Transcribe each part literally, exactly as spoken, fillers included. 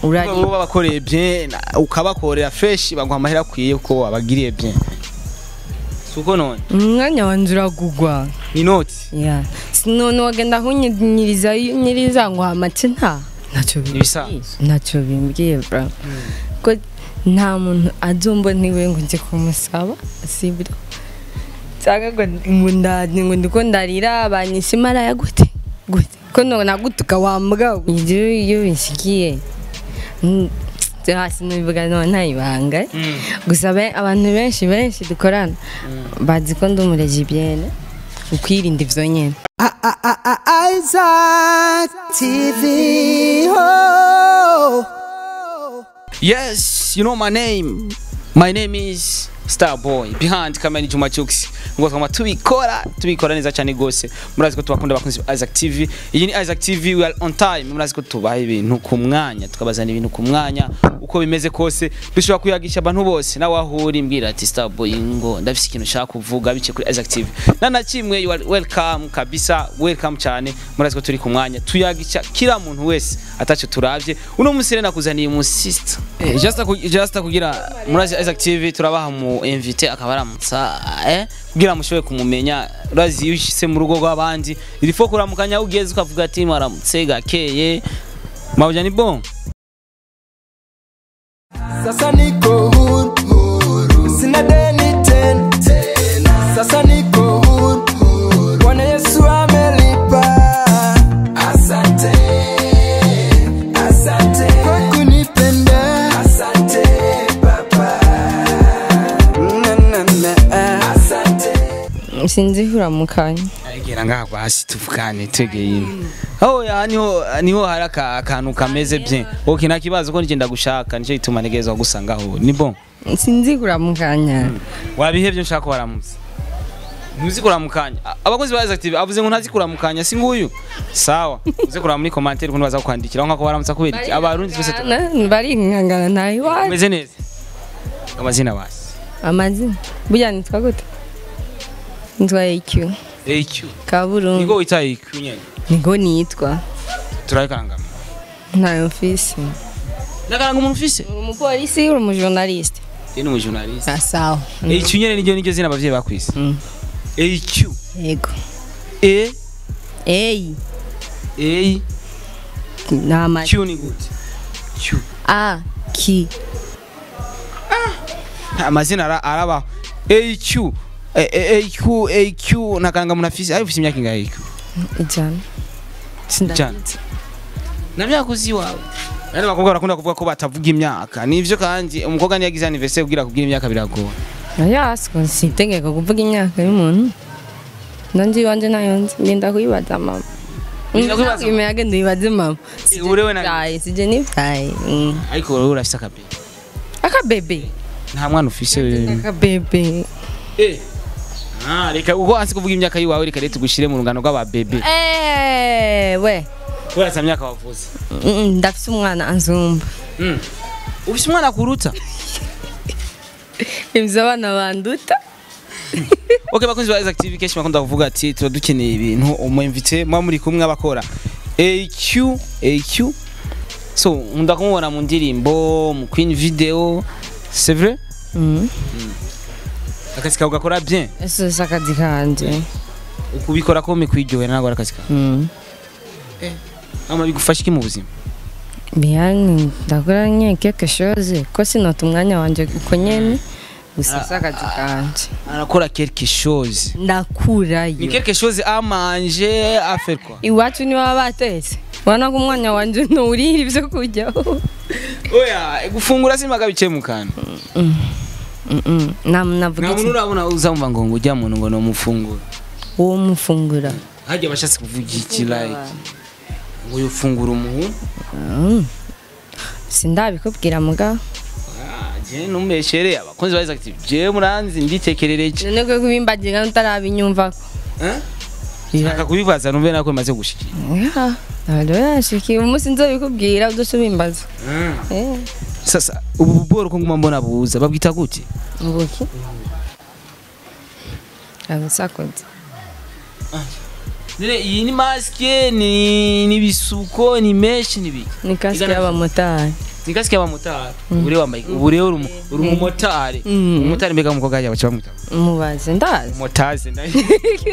urari bo babakoreye bien ukabakorera fresh baguha amahera kwiye uko wabagiriye bien suko none umwanya wanje uragugwa ni noti yeah sinone wagenda hunyiriza nyiriza ngo amace nta naco bibisanzwe naco bimbwiye bra ko nta muntu azomba ntiwe ngo nje kumusaba sibiro cyangwa ngo ndadi ngo ndiko ndarira abanyisimara ya gute gute ko no nagutuka wambwa iyo iyo bishikiye hasi nubivuga no ntayibanga gusa abantu benshi benshi dukorana bazi ko ndumureje byene ukwirinda ivyo nyene Isaac T V. Oh. Yes, you know my name. My name is Star Boy. Behind camera Juma Chooks. Ngo twama tubikora, tubikora neza cyane gose. Murazi ko tubakunda bakunzi Isaac T V. Iyi ni Isaac T V, we are on time. Murazi ko tubaha ibintu ku mwanya, tukabazana ibintu ku mwanya uko bimeze kose. Bishobora kuyagisha abantu bose. Nawe ahuri mbwira ati Star Boy ngo ndafise ikintu shaka kuvuga bice kuri Isaac T V. Nana kimwe you are welcome kabisa, welcome cyane. Murazi ko turi ku mwanya. Tuyagisha kila muntu wese atacho turavye. Uno musire nakuzaniye mu sister. Eh, just just kugira murazi Isaac T V turabaha mu invite akabaramutsa eh kugira mushobe kumumenya urazi yushise mu rugo rw'abandi irifo kuramukanya ugeze ukavuga ati maramutse gakeye mawuja ni bon sasa niko huru sina deni ten sasa niko huru Bwana Yesu amelipa asante asante kwa kunipenda asante baba sinzi huramukanya agera ngaha hasi tuvukane tegeye aho ya niho niho haraka akantu kameze bye okay nta kibazo ko ngenda gushaka nico ituma negezwa gusangaho ni bon sinzi huramukanya wabihevye nshaka waramutse ntuzi kuramukanya abakozi ba Active avuze ngo ntazi kuramukanya si nguyu sawa uze kurama muri commentaire kundi baza kwandikira nko baramutsa kubera iki abarundi twese bari nkangana nayi wa meze neza amazina basi amazina burya nitwa gute nitwa A Q A Q Kaburungu niko wita A Q nyene niko nitwa turayikaranga nta office nakaranga umuntu ufise umupolisi uri mu journalist ni mu journalist ah sawa A Q nyene niryo niryo zina abavyeyi bakwise A Q yego E A A nama Q ni gute Q A Q ah amazina araba A Q A Q A Q nakaranga umuntu afise ari ufise imyaka ingahe A Q ijana sindazi nabyakuzi wawe ari bakobwa barakunda kuvuga ko batavuga imyaka nivyo kandi umukobwa ni yagize anniversaire kugira kubwira imyaka biragora yasko sitegeka kuvuga imyaka y'umuntu nanje wanje nayonze ndinda kuyibaza mama ndinda kuyibaza imyaka ndibaze mama urewe na sije ni fai ariko wowe urafise akabebe akabebe nta mwana ufise akabebe eh ah reka uko ansi kuvuga imyaka yiwawe reka leta gushire mu rungano rw'ababebe eh we Wala samyaka wavuze. Mm ndafise umwana anzumba. Mm. Ufise umwana kuruta? Imza bana banduta. Okay bakunzi ba Active keshi bakunda kuvuga ati turadukeneye ibintu umu invite mwa muri kumwe abakora. A Q A Q so nkunda kumubona mu ndirimbo mu Queen video c'est vrai? Mhm. Akazi kawe gakora bien. Eso sakazi kanje. Ukubikora ko mikwiryohera nago akazi kawe. Mhm. Eh. Ama bigufasha iki mu buzima? Bien, ndakora nye quelque chose ko sinota umwanya wanje uko nyene gusasa akazi kanje. Arakora quelque chose. Ndakura yo. Ni quelque chose à manger, à faire quoi? Iwacu ni baba batetse. Wana ko umwanya wanje no uri ivyo kujya. Oya, gufungura simaga bicemukana. Mhm. Mhm. Nam navuga. Namuntu urabona uzamva ngo ngo ujya muntu ngo no mufungura. Uwo mufungura. Hajya bashatse kuvuga iki like. Ngo yufungura umuntu. Mhm. Sindabikubwira muga. Ah, je numeshere abakonzi ba Active. Je muranzi nditekerereje. None ko kubimbagira ntarabinyumva. Eh? Naka kubibaza numve nako maze gushikira. Yeah. Alo yashiki umunsi nzobikubwira udusubimbaza. Eh. Sasa ubu boro ko nguma mbona buza babwita gute? Ubuki? Abasakoze. Ah. Nene iyi ni maske ni ni bisuko ni mesh ni biki? Ni kaske y'abamotari. Nikasikia abamotari. Uri wambaye uri uri umumotari. Umumotari mbega umukobwa yawe cyamwita. Mubaze ndazi. Motazi ndazi.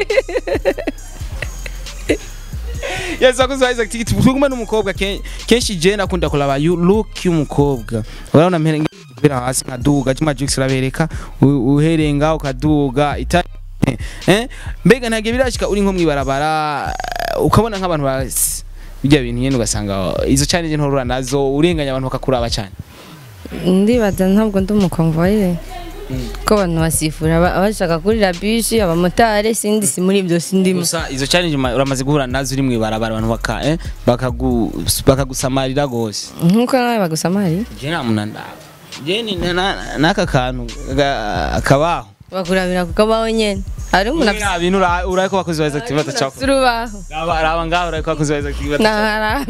Yes, akoze Isaac tikiti tuguma n'umukobwa kenshi je nakunda kulaba you look y'umukobwa. Urabona mperenge kubera hasi nkaduga cyuma jux rabereka uherenga ukaduga ita eh mbega ntage birashika uri nko mwibarabara ukabona nk'abantu basi bijya bintu nyene ugasanga izo challenge ntorura nazo urenganya abantu bakakuraba cyane. Ndibaza ntabwo ndumukonvoye. Ko abantu basifura abashaka kurira bishi abamotari sindi si muri ibyo sindimo. Gusa izo challenge uramaze guhura nazo uri mwibarabara abantu baka eh bakagu bakagusamarira gose. Nkuko nawe bagusamari? Je namunanda. Je ni naka kantu akabaho. Bakurabira kukabaho nyene. Ari umuntu afite ibintu urako bakoze baza activate cyako. Surubaho. Aba araba ngaho urako bakoze baza activate. Nara.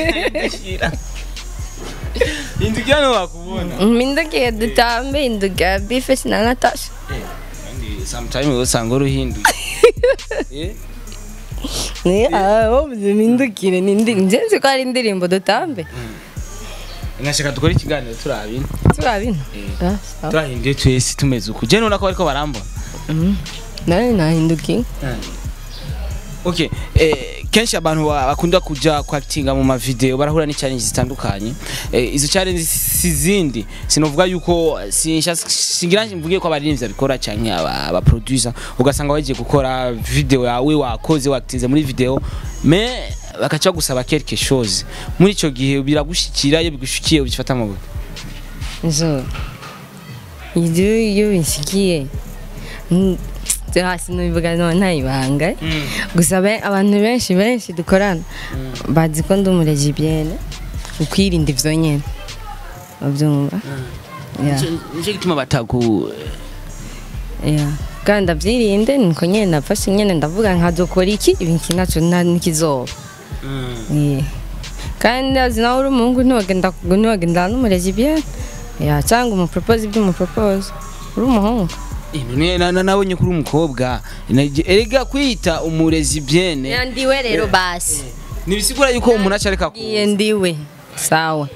Indugira no bakubona. Mindugiye dutambe indugira bifes na Natasha. Kandi sometimes usanga uruhinduye. Eh? Ni aho mindugire nindi nzenze ko ari indirimbo dutambe. Ngashaka dukora ikiganiro turabina. Turabina. Ah, turahinduye twese tumeze uko. Je nona ko ariko barambona. Mhm. Nari nahinduki. Okay, eh kenshi abantu bakunda kuja kwactinga mu ma video barahura ni challenge zitandukanye. Eh izo challenge sizindi sinovuga yuko sinsha singira mvuge ko abaririmbyi bikora canke aba producer ugasanga wagiye gukora video yawe wakoze wactinze muri video mais bakaca gusaba quelque chose. Muri ico gihe biragushikira iyo bigushikiye ubifata mu buto. Nzo. Iyo iyo bishikiye. Hasi nubivuga no ntayibanga gusa abantu benshi benshi dukorana bazi ko ndumurezi byene ukwirinda ivyo nyene abyumva ya nje gituma bataku ya kandi abyirinde niko nyene nafashe nyene ndavuga nkazokora iki ibinki naco ntikizoba eh kandi azina uri umungu ntogenda ntogenda n'umurezi byene ya cyangwa umu propose ibyo mu propose uri umuhungu Ine na nabonye kuri umukobwa erega kwita umurezi byene yandiwe rero basi nibisigura yuko umuntu acareka ko yandiwe sawa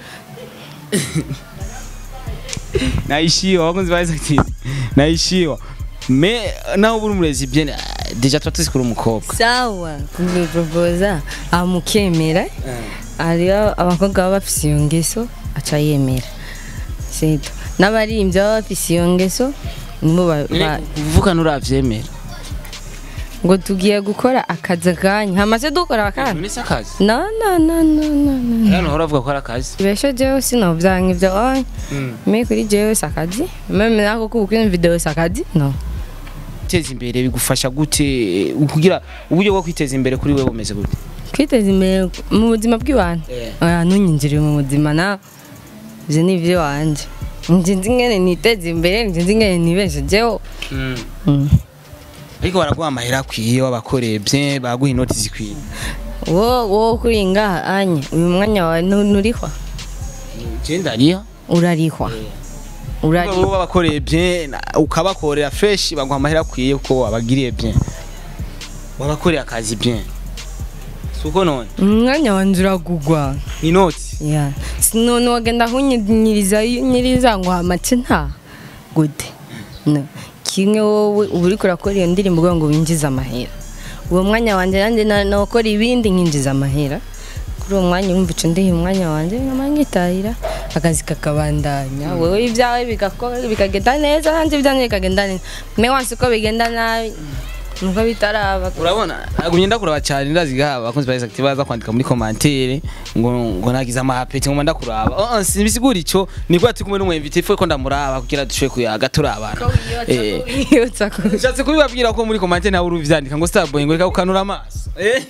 naishiwa wakunzi baza ati naishiwa me naho buri umurezi byene deja twatse kuri umukobwa sawa kumbe proposa amukemera ariyo abakobwa bafise iyo ngeso aca yemera sito n'abaririmbyi bafise iyo ngeso nibo vuga nuravyemera ngo tugiye gukora akazi kanya hamaze dukora bakana ni sakazi no no no no no hano horavuga ko arakazi besho jewe sinovyanka ivyo oy me kuri jewe sakazi meme nako kubukina video sakazi no teza imbere bigufasha gute kugira uburyo bwo kwiteza imbere kuri wewe bumeze gute kwiteza imbere mu buzima bw'ibana oya nunyinjire mu buzima na je nivyo wanje Nzinzi ngene niteze imbere nzinzi ngene nibeshe jewe. Mm. Ariko baraguha amahera kwiye wabakorebye baguha inoti zikwiye. Wo wo kuringa anye uyu mwanya wa nurihwa. Genda riha urarihwa. Urari bo babakorebye ukabakorera fresh baguha amahera kwiye uko wabagiriye bien. Wabakorera akazi bien. Suko none. Mwanya wanjura gugwa. Inoti. Yeah. Sinone wagenda hunyiriza nyiriza ngo amace nta. Good. No. Kimwe wowe uburi kurakora iyo ndirimbo ngo winjiza amahera. Uwo mwanya wanje nande nakora ibindi nkinjiza amahera. Kuri uwo mwanya umva ico ndihe umwanya wanje nkamangitahira akazi kakabandanya. Wewe ibyawe bigakora bikagenda neza hanje ibyanjye bikagenda neza. Me wansi ko bigenda nabi. Nuko bitaraba urabona agumyenda kuraba cyane ndaziga abakunzi ba Active baza kwandika muri commentaire ngo ngo nagize amahapeti ngo manda kuraba oh sibisigura ico niko ati kumwe n'umwe invite fwe ko ndamuraba kugira dushwe kuyaga turabana eh cyatse kubibabwira ko muri commentaire nawe uruvyandika ngo Starboy ngo reka ukanura amaso eh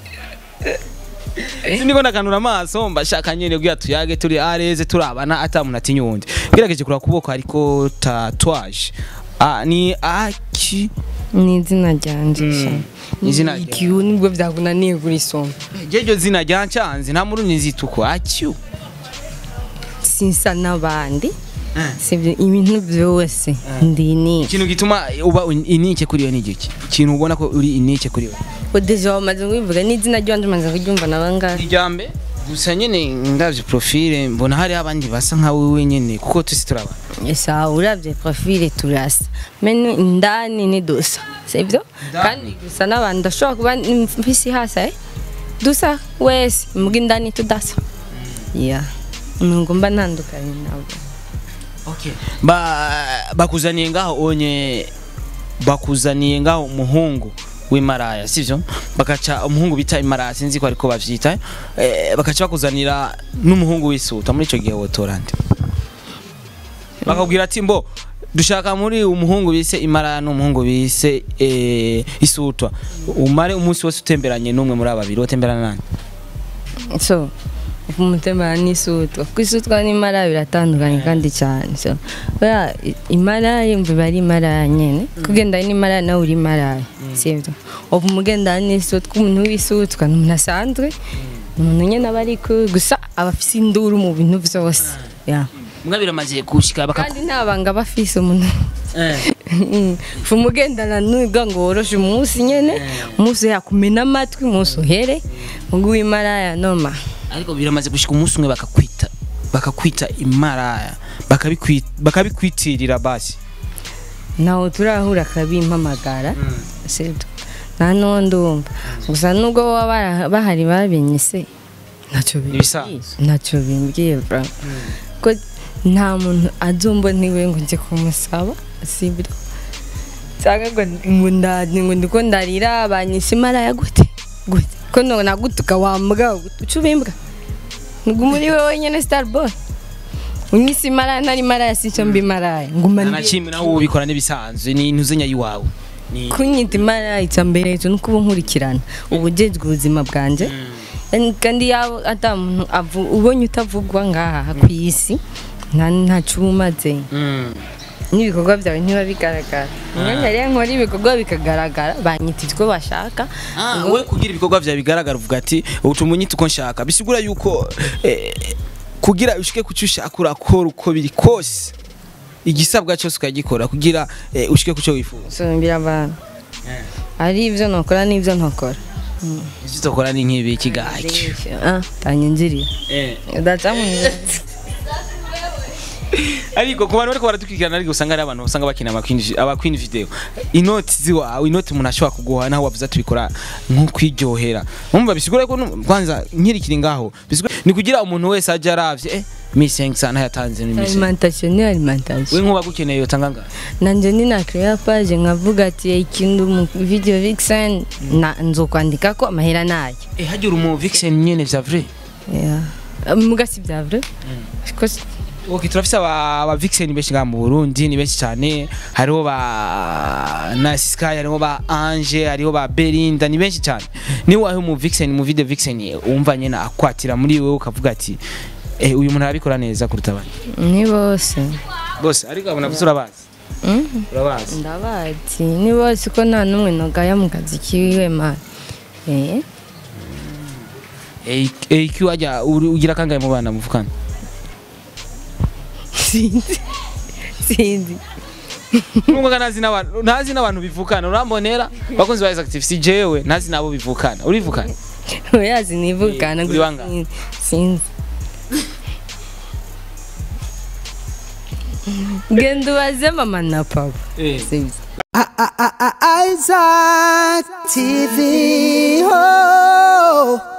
Sindi kona kanura amaso mbashaka nyene kugira tuyage turi areze turabana atamuntu atinyundi gerageje kura kuboko ariko tatouage ah ni aki ni izina ryanje izina ikiyo nibwo byakunaniye kuri soma jejo zina ryancanze nta muri nizituko akyu sinsa nabandi sivyo ibintu byose ndini ikintu gituma uba inike kuri yo nigiki ikintu ubona ko uri inike kuri yo odeje wamaze kubivuga ni izina ryanje manze kuryumva nabanga iryambe gusa nyene ndavye profile mbona hari abandi basa nka wewe nyene kuko tusi turaba esa uravye profile turasa menu indani ni dusa sivyo kandi gusa n'abandi ndashobora kuba mfisi hasa eh dusa wese muga indani tudasa yeah ngomba ntandukanye nabo. Okay ba bakuzaniye ngaho onye bakuzaniye ngaho umuhungu w'imaraya sivyo bakaca umuhungu bita imaraya sinzi ko ariko bavyita eh, bakaca bakuzanira n'umuhungu w'isuta muri ico gihe wotorande bakabwira ati mbo dushaka muri umuhungu bise imaraya n'umuhungu bise eh, isutwa umare umunsi wose utemberanye n'umwe muri ababiri wotemberana nani so umutemberana n'isutwa kwisutwa n'imaraya biratandukanye kandi cyane so baya imaraya mve bari imaraya nyene kugenda n'imaraya nawe uri imaraya sivyo ubu mugenda n'isutwa umuntu w'isutwa n'umuntu asanzwe umuntu nyene abari gusa abafise induru mu bintu vyose ya mwabira maze kushika baka kandi ntabanga bafise umuntu eh fumugendana nuga ngo woroshe umunsi nyene umunsi yakumena amatwi umunsi uhere ngo imaraya noma ariko biramaze gushika umunsi umwe bakakwita bakakwita imaraya bakabikwita bakabikwitirira basi naho turahura kabimpamagara sibyo nta ndumva gusa nubwo baba bahari babinyise ntacyo bimbwiye ntacyo bimbwiye bra ko nta muntu azumbo niwe ngo nje kumusaba sibyo cyangwa ngo ndani ngo ndiko ndarira banyise imaraya gute gute ko no nagutuka wambwa ucubimbwa ngo muri wewe nyene star boy unyise imaraya ntari imaraya sico mbi imaraya nguma na chimwe nawo ubikora nibisanzwe ni ntuzenya yiwawe kunyita imaraya icambere cyo nuko nkurikirana ubujejwe ubuzima bwanje kandi yawo ata muntu ubonye utavugwa ngaha kwisi nta nta cumaze n'ibikorwa byawe ntiba bigaragara mwanya rero nkora ibikorwa bikagaragara banyita icyo bashaka ah we kugira ibikorwa byawe bigaragara uvuga ati utumunyita uko nshaka bisigura yuko kugira ushike kucyo ushaka urakora uko biri kose igisabwa cyose ukagikora kugira ushike kucyo wifuza so mbira abantu ari ivyo nokora n'ivyo ntokora ivyo utokora ni nk'ibi kigaje ah tanyinjirira eh ndacamunye ariko ku bantu bariko baratukikirana ariko usanga ari abantu usanga bakina amakwinji abakwini video inoti ziwawe inoti umuntu ashobora kuguha naho wavuze tubikora nko kwiryohera umva bisigura ko kwanza nkirikiri ngaho bisigura ni kugira umuntu wese aje aravye eh missing sana yatanze ni missing alimentation ni alimentation we nkuba gukeneye yo tanganga nanje ni na create page nkavuga ati ikintu mu video vixen na nzokwandika ko amahera naye eh hagira umu vixen nyene vya vrai yeah mugasi vya vrai because okay turafisa aba vixen benshi nga mu Burundi ni benshi cyane hariho ba Nasika hariho ba Ange hariho ba Belinda ni benshi cyane ni wahe mu vixen mu video vixen umva nyene akwatira muri wewe ukavuga ati eh uyu muntu arabikora neza kuruta abandi ni bose bose ariko abona gusura bazi mhm urabazi ndabazi ni bose ko nta numwe nogaya mu kazi kiwe ma eh eh eh Q ajya ugira kangaye mu bana muvukana sinzi sinzi nubwo nazi n'abantu nazi n'abantu bivukana urambonera bakunzi ba active si jewe nazi nabo bivukana urivukana oyazi nivukana sinzi gendo baze mama na papa sinzi Isaac T V oh